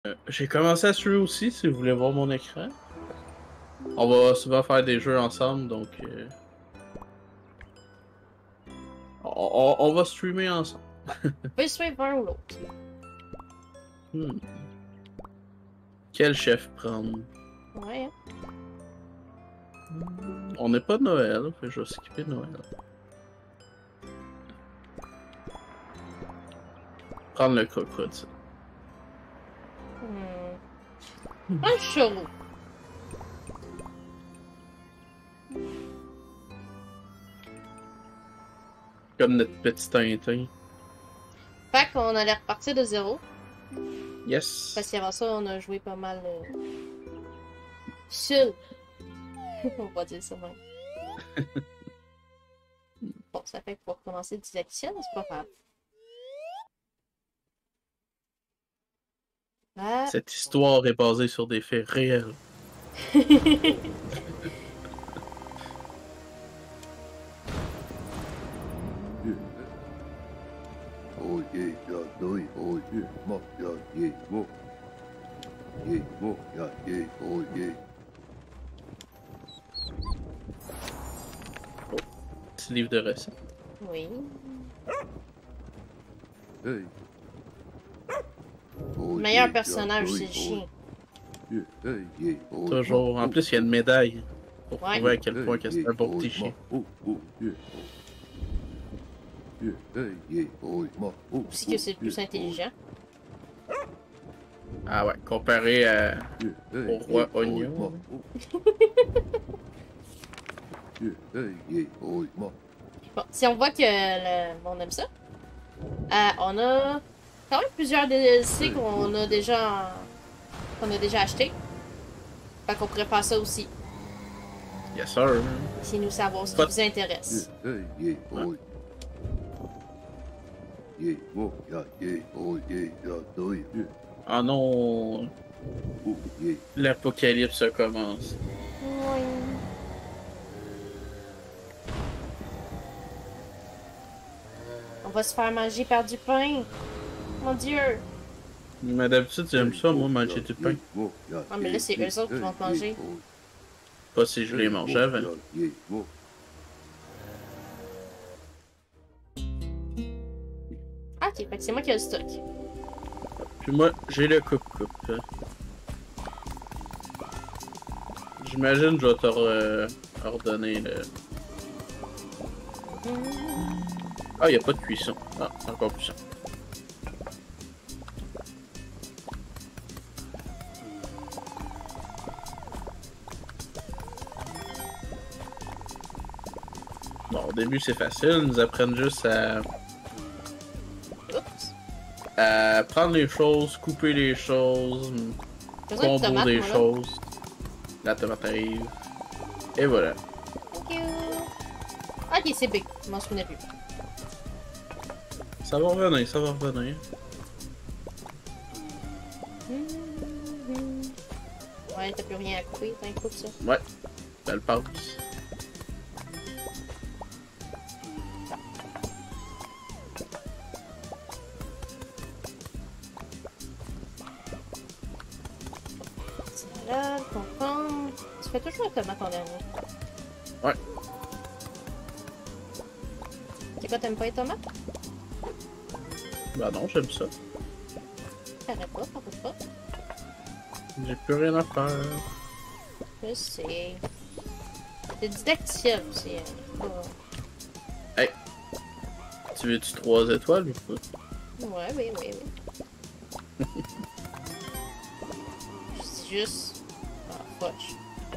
J'ai commencé à suivre aussi, si vous voulez voir mon écran. On va souvent faire des jeux ensemble, donc on va streamer ensemble. On peut suivre un ou l'autre. Hmm. Quel chef prendre? Ouais. On n'est pas de Noël, fait que je vais skipper Noël. Prendre le crocodile. Un chevaux. Comme notre petit Tintin. Fait qu'on allait repartir de zéro. Yes! Parce qu'avant ça, on a joué pas mal seul. On va dire ça même. Bon, ça fait que pour commencer didacticiel, c'est pas grave. Ah. Cette histoire est basée sur des faits réels. Petit livre de recettes. Oui. Le meilleur personnage, c'est le chien. Toujours. En plus, il y a une médaille pour Ouais. prouver à quel point c'est un bon petit chien. Aussi que c'est le plus intelligent. Ah ouais, comparé au roi Oignon. Bon, si on voit que on aime ça, on a quand même plusieurs DLC qu'on a déjà acheté. Fait qu'on pourrait faire ça aussi, Yes sir. si nous savons ce qui Pas- vous intéresse. Ah non, l'apocalypse commence. Oui. On va se faire manger par du pain. Mon Dieu. Mais d'habitude, j'aime ça, moi, manger du pain. Ah, mais là, c'est eux autres qui vont te manger. Pas si je les mange avant. Ah, ok, fait que c'est moi qui ai le stock. Puis moi, j'ai le coupe-coupe. J'imagine que je vais te ordonner le... Ah, il a pas de cuisson. Ah, encore plus ça. Bon, au début, c'est facile. Ils nous apprennent juste Oups. à prendre les choses, couper les choses, J'ai besoin de combo tomates, des moi, là. choses. La tomate arrive. Et voilà. Thank you. Ok, c'est big. Je m'en souvenais plus. Ça va revenir, ça va revenir. Ouais, t'as plus rien à couper, t'as un coupe ça. Ouais, belle passe. Salade, concombre. Tu fais toujours la tomate en dernier. Ouais. C'est quoi, t'aimes pas les tomates? Bah non, j'aime ça. T'arrêtes pas, t'arrêtes pas. J'ai plus rien à faire. Je sais. C'est didacticiel aussi. Hey, tu veux-tu 3 étoiles ou pas? Ouais, oui, oui, oui. C'est juste... Ah, fudge.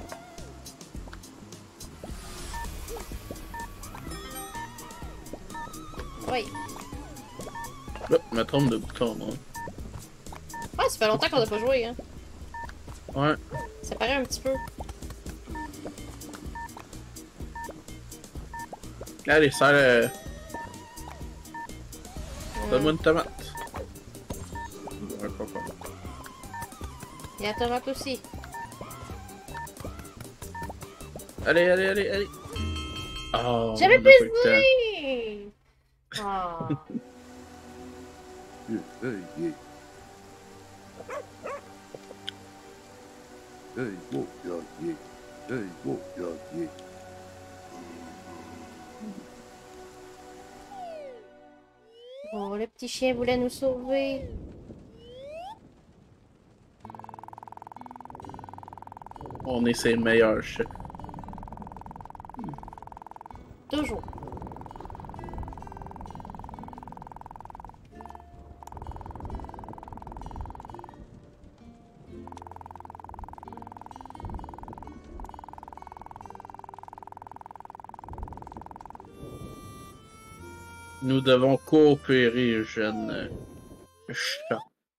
Oui. Là, je me trompe de bouton, non? Ouais, ça fait longtemps qu'on a pas joué, hein. Ouais. Ça paraît un petit peu. Allez, ça donne-moi une tomate. Ouais, pas. Il y a la tomate aussi. Allez, allez, allez, allez. Oh, J'avais on a pas eu le plus Ah. Oh, le petit chien voulait nous sauver. On est ses meilleurs chefs. Toujours. Nous devons coopérer, jeune chat.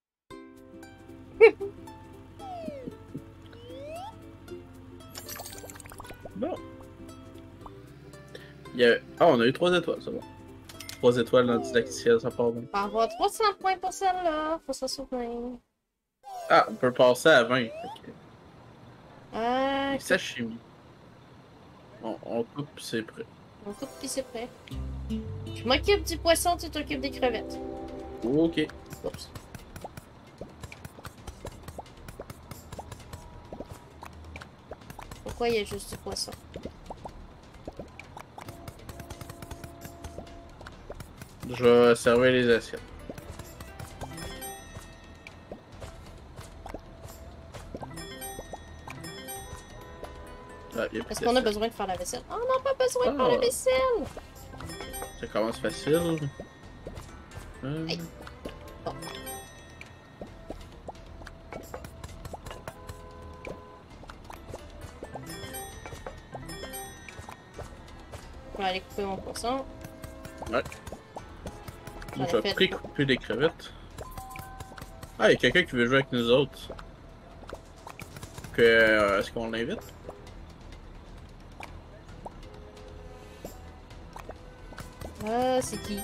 Bon. Ah, on a eu 3 étoiles, c'est bon. 3 étoiles dans le didacticiel, ça part bien. On va avoir 300 points pour celle-là. Faut s'en souvenir. Ah, on peut passer à 20. Okay. Ah, Sashimi. On coupe, c'est prêt. on coupe puis c'est prêt. Je m'occupe du poisson, tu t'occupes des crevettes. Ok. Oups. Pourquoi il y a juste du poisson? Je vais servir les assiettes. Ah, Est-ce qu'on a besoin de faire la vaisselle? Oh, on n'a pas besoin de faire la vaisselle! Ça commence facile. Hey. Bon. Je vais aller couper mon poisson. Ouais. Moi, je vais pré-couper des crevettes. Ah, il y a quelqu'un qui veut jouer avec nous autres. Est-ce qu'on l'invite? Ah, c'est qui?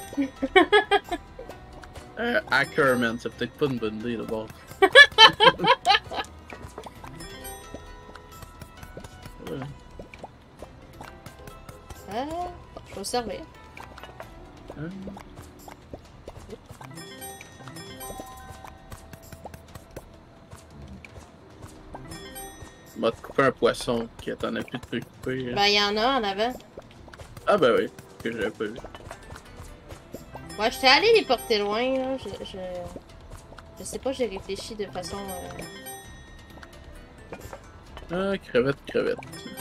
Ackerman, c'est peut-être pas une bonne idée d'abord. Ouais. Ah, je vais servir. On va te couper un poisson qui t'en a plus de précouper. Ben, il y en a en avant. Ah, ben oui, que j'avais pas vu. Ouais, j'étais allé les porter loin, là. Je sais pas, j'ai réfléchi de façon. Ah, crevette, crevette.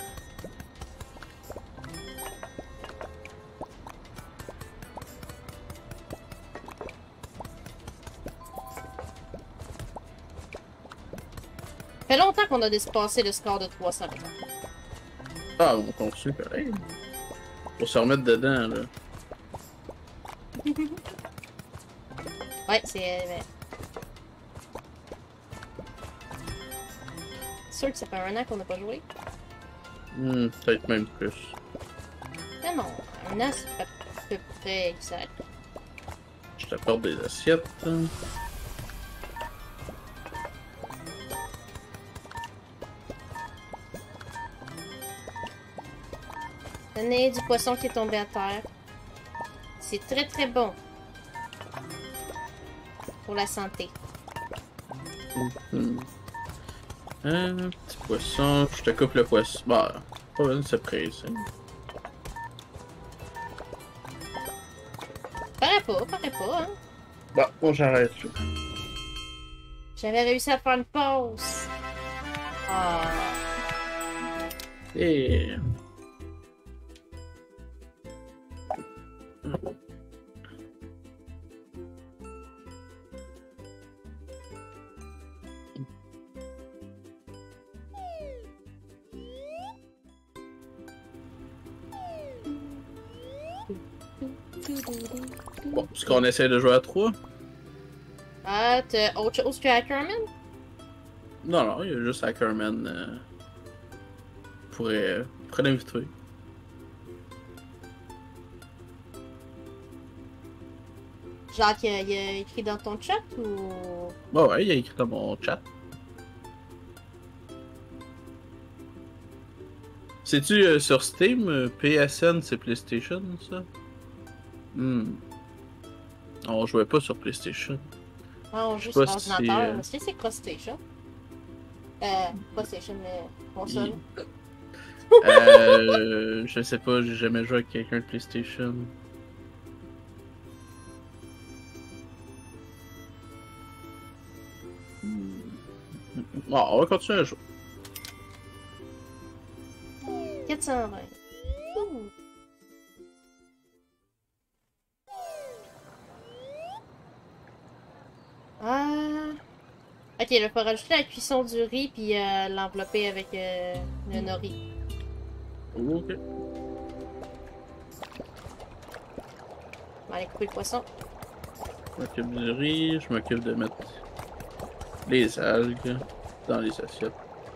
Ça fait longtemps qu'on a dépassé le score de 300. Ah, on continue pareil. Faut se remettre dedans, là. Ouais, c'est. C'est sûr que ça fait un an qu'on n'a pas joué. Peut-être même plus. Mais non, un an, c'est à peu près exact. Je t'apporte des assiettes. Tenez du poisson qui est tombé à terre. C'est très très bon. Pour la santé. Un petit poisson, je te coupe le poisson. Bah, pas besoin de se presser. Paraît pas, hein. Bon, bon, j'arrête. J'avais réussi à faire une pause. Ah. Et... Bon, est-ce qu'on essaie de jouer à 3? Ah, t'as autre chose que Ackerman? Non, non, il y a juste Ackerman pourrait l'inviter. Genre qu'il a écrit dans ton chat ou... Bah ouais, il a écrit dans mon chat. C'est-tu sur Steam? PSN, c'est PlayStation, ça? On jouait pas sur PlayStation. Ah, on joue pas sur si, ordinateur. Si c'est CrossStation. Pas station, mais console. Je sais pas, j'ai jamais joué avec quelqu'un de PlayStation. Bon, on va continuer à jouer. 420. Ouh. Ah. Ok, il faut rajouter la cuisson du riz puis l'envelopper avec le nori. Ok. On va aller couper le poisson. Je m'occupe du riz, je m'occupe de mettre les algues dans les assiettes.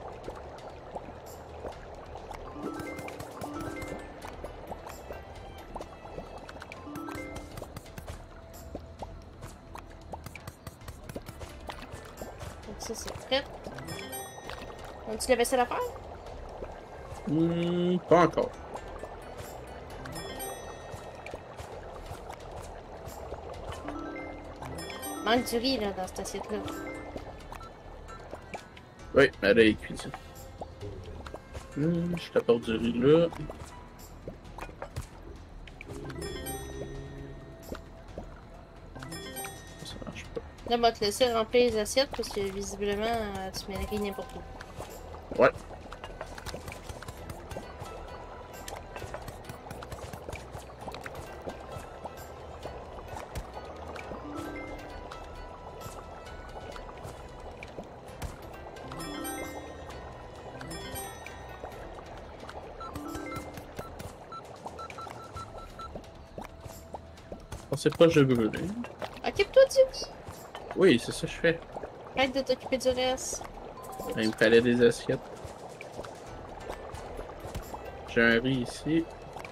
Donc ça, c'est prêt. As-tu la vaisselle à faire? Pas encore. Manque du riz là, dans cette assiette-là. Oui, elle est cuite. Je t'apporte du riz là. Ça marche pas. Là, on va te laisser remplir les assiettes parce que visiblement, tu mets le riz n'importe où. Ouais. On sait pas, je brûler. Occupe-toi du riz! Oui, c'est ça que je fais. Arrête de t'occuper du reste. Il me fallait des assiettes. J'ai un riz ici.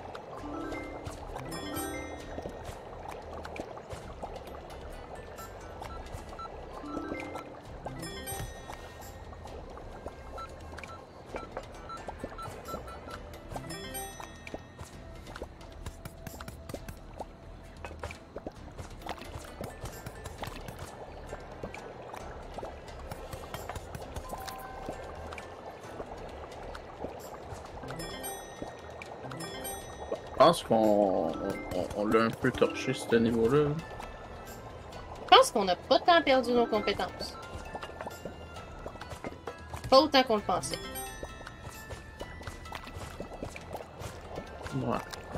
Je pense qu'on l'a un peu torché ce niveau-là. Je pense qu'on n'a pas tant perdu nos compétences. Pas autant qu'on le pensait. Ouais.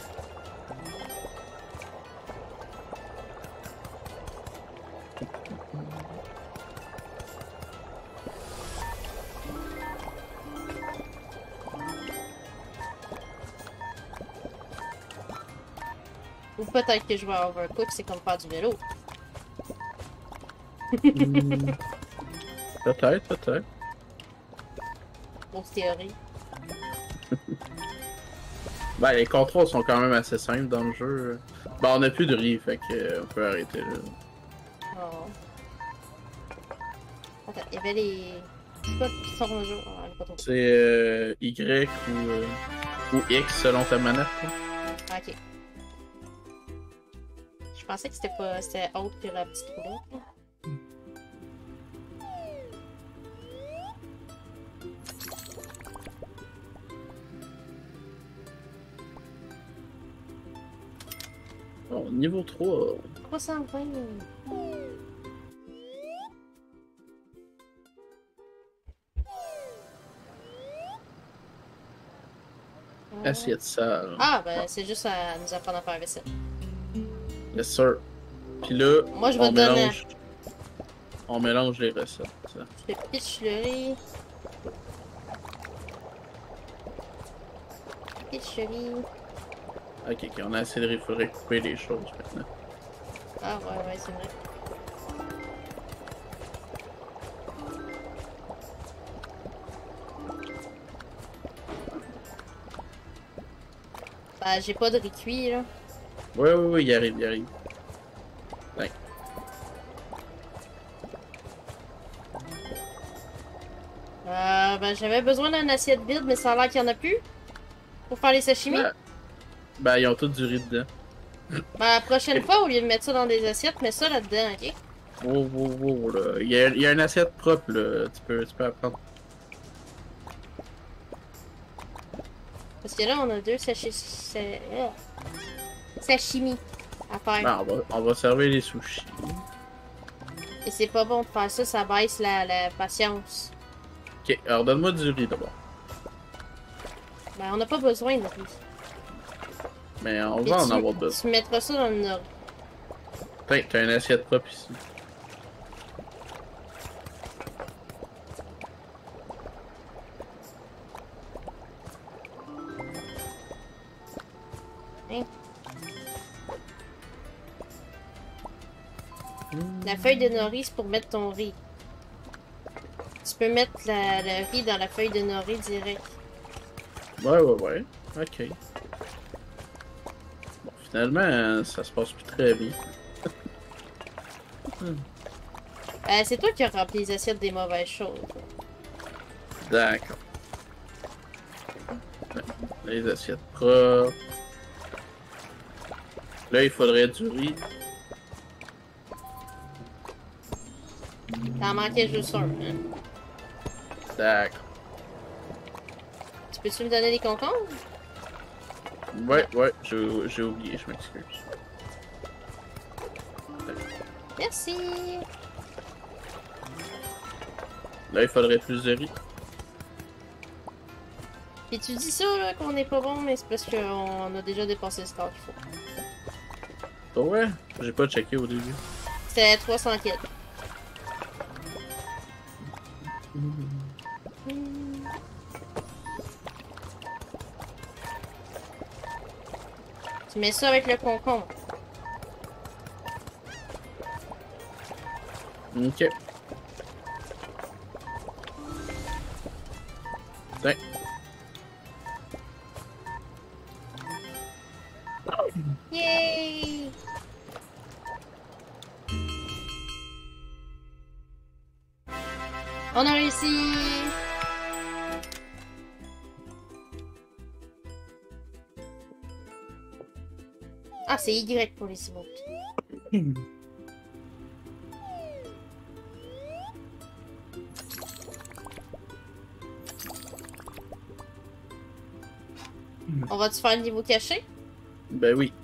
Ou peut-être que je vais overcook, c'est comme faire du vélo. Peut-être, peut-être. Grosse théorie. Ben, les contrôles sont quand même assez simples dans le jeu. Ben, on a plus de riz, fait que on peut arrêter là. Oh. Attends, il y avait les... C'est quoi qui sont au jeu? Oh, elle est pas trop. C'est Y ou X selon ta manette. Là. Ah, ok. Je pensais que c'était pas... C'était autre que la petite roulette. Là. Oh, niveau 3. 320. Assiette sale. Ah, ben c'est juste à nous apprendre à faire la vaisselle. Yes, sir. Puis là, Moi, je vais te donner... on mélange les recettes. Ça. Je te pitch le riz. Pitch le riz. Ok, on a assez de riz, il faudrait couper les choses maintenant. Ah, ouais, c'est vrai. Bah, j'ai pas de riz cuit, là. Oui, il arrive, il arrive. Ouais. Ben, j'avais besoin d'une assiette vide, mais ça a l'air qu'il y en a plus. Pour faire les sashimi. Ben, ils ont tous du riz dedans. Ben, la prochaine fois, au lieu de mettre ça dans des assiettes, mets ça là-dedans, ok? Oh, là. Il y a une assiette propre, là. Tu peux apprendre. Parce que là, on a 2 sashimi à faire. Ben, on va servir les sushis. Et c'est pas bon de faire ça, ça baisse la patience. Ok, alors donne-moi du riz d'abord. Ben, on n'a pas besoin de riz. Mais on Et va en avoir besoin. Tu mettras ça dans le nord. T'as une assiette propre ici. Hein? La feuille de nori, c'est pour mettre ton riz. Tu peux mettre le riz dans la feuille de nori direct. Ouais. Ok. Bon, finalement, ça se passe plus très bien. C'est toi qui as rempli les assiettes des mauvaises choses. D'accord. Les assiettes propres. Là, il faudrait du riz. T'en manquais juste un, hein? D'accord. Tu peux-tu me donner des concombres? Ouais, j'ai oublié, je m'excuse. Merci! Là, il faudrait plus de riz. Puis tu dis ça, là, qu'on est pas bon, mais c'est parce qu'on a déjà dépassé le score qu'il faut. Oh ouais? J'ai pas checké au début. C'était 300 kills. Tu mets ça avec le concombre. Ok. Tiens. Yay! On a réussi! Ah, c'est Y pour les emotes. On va-tu faire le niveau caché? Ben oui.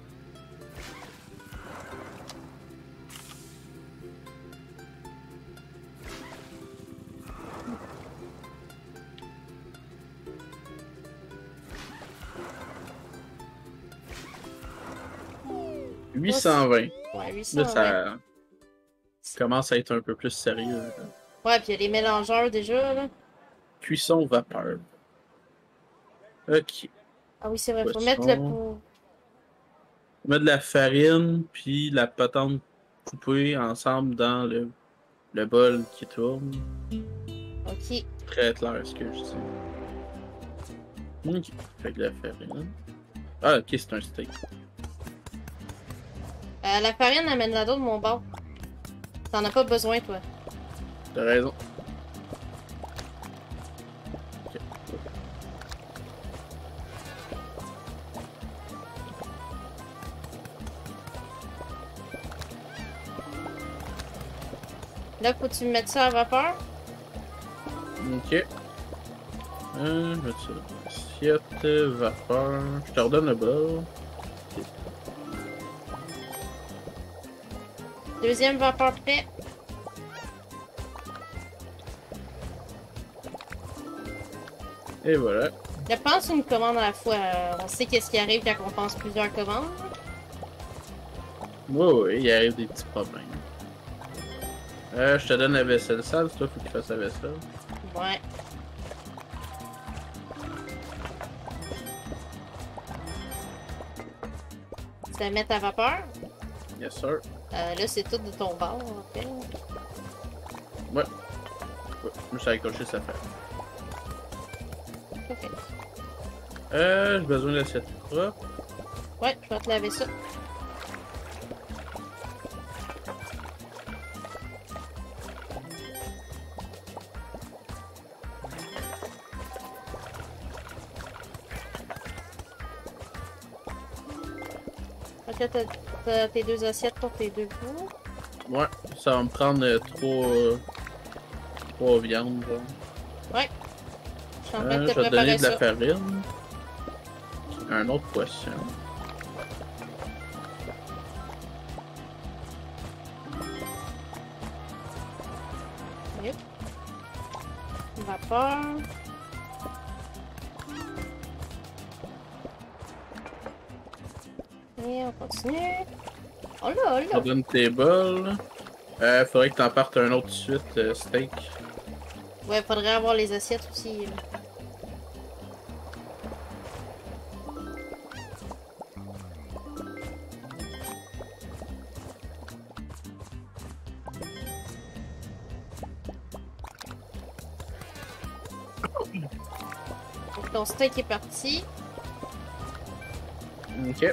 « 820. Ouais, 800. Là, ça commence à être un peu plus sérieux. Là. Ouais, puis il y a les mélangeurs déjà, là. Cuisson vapeur. Ok. Ah oui, c'est vrai, faut Poisson. mettre le pot. On met de la farine, puis la patente coupée ensemble dans le bol qui tourne. Ok. Très clair ce que je dis. Ok. Fait que la farine. Ah, ok, c'est un steak. La farine, amène-la d'autre de mon bord. T'en as pas besoin, toi. T'as raison. Ok. Là, faut-tu me mettre ça à vapeur? Ok. Je vais mettre ça dans l'assiette, vapeur. Je te redonne le bol. Ok. Deuxième vapeur prêt. Et voilà. Je pense une commande à la fois. On sait qu'est-ce qui arrive quand on pense plusieurs commandes. Oui, il arrive des petits problèmes. Je te donne la vaisselle sale, c'est toi, faut que tu fasses la vaisselle. Ouais. Tu vas mettre à vapeur. Yes, sir. Là, c'est tout de ton bord, en fait. Ouais. Je me suis accroché, ça fait. Ok. J'ai besoin de l'assiette propre. Ouais, je vais te laver ça. Ok, t'as tes deux assiettes pour tes deux pots. Ouais, ça va me prendre trois viandes. Genre. Ouais. Je suis en train de te Je vais te préparer donner de la ça. farine. Un autre poisson. Yep. Vapeur. Et on continue. Oh là, oh là. Garden table. Faudrait que t'en partes un autre tout de suite, steak. Ouais, faudrait avoir les assiettes aussi. Donc ton steak est parti. Ok.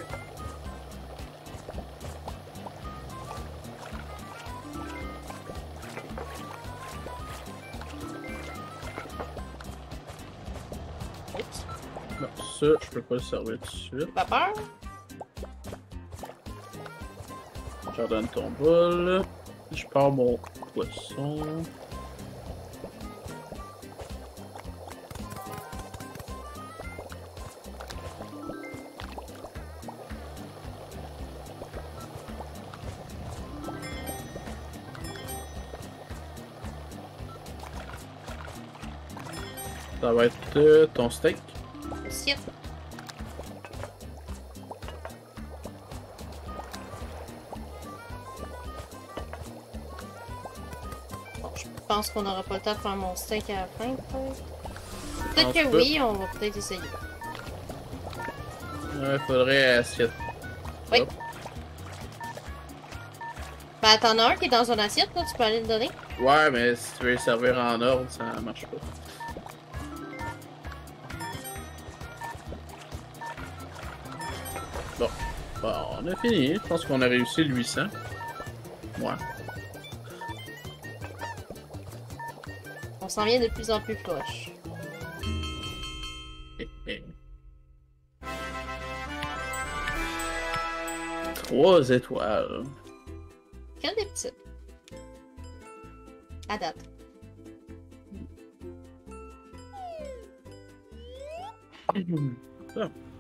Oups. Non, ça, je peux pas le servir tout de suite. Vapeur. Je redonne ton bol. Je pars mon poisson. Ça va être ton steak. Assiette. Bon, je pense qu'on n'aura pas le temps de faire mon steak à la fin, peut-être. Peut-être que oui, on va peut-être essayer. Ouais, faudrait assiette. Oui. Hop. Ben, t'en as un qui est dans une assiette, là, tu peux aller le donner. Ouais, mais si tu veux les servir en ordre, ça marche pas. Bon. Bon, on a fini. Je pense qu'on a réussi le 800. Ouais. On s'en vient de plus en plus proche. 3 étoiles. Quelle des petites? À date. Ah.